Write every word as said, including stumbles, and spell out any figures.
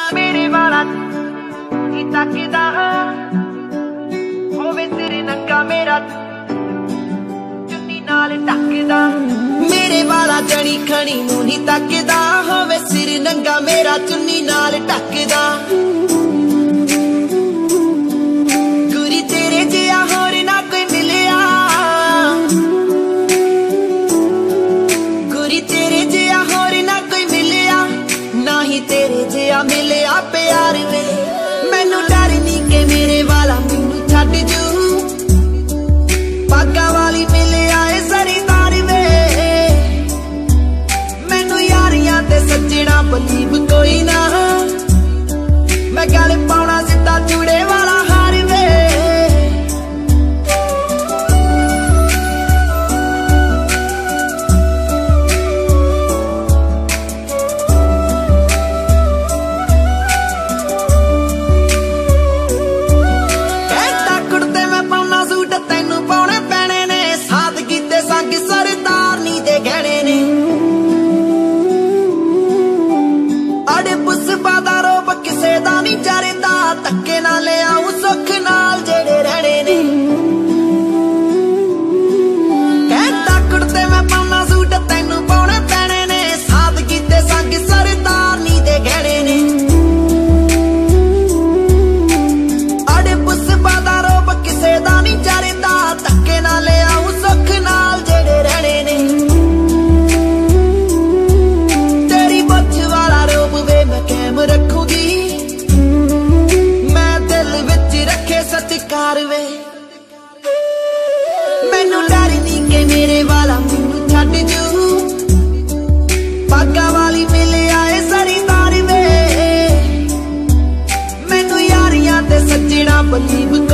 मेरे वाला ही तकदा होवे तेरे नंगा मेरा चुन्नी नाल टकदा। मेरे वाला जनी खनी नूं ही तकदा होवे सिर नंगा मेरा चुन्नी नाल टकदा। गुरी तेरे जिहा होर ना कोई मिलिया, गुरी तेरे जिहा होर ना कोई मिलिया, ना ही तेरे जिहा मिलिया प्यार वे। मैनू डर नी के मेरे वाला मैनू छड्ड जू, पागा वाली मिले आए सरीदार वे। मैनू यारियां ते सज्जणा बलीव कोई ना, मैं गल पाउणा सिद्धा चूड़े वाला हार वे। धक्के ना ले आऊं सुख नाल जेड़े रहने ने, कहता कुड़ते मैं पाउना सूट तैनू पाउणे पैणे ने। साथ कीते संग सरदार नी दे गहणे ने, अड़े पुष्पा दा रूप किसे दा नी चरदा। धक्के ना ले आऊं सुख नाल जेड़े रहने ने, तेरी बच्च वाला रूप वे मैं कैम रखूंगी, सत्कार वे। मैनू डर नी के मेरे वाला मैनू छड्ड जू, पागा वाली मिले आए सरीदार वे। मैनू यारियां ते सज्जणा बलीव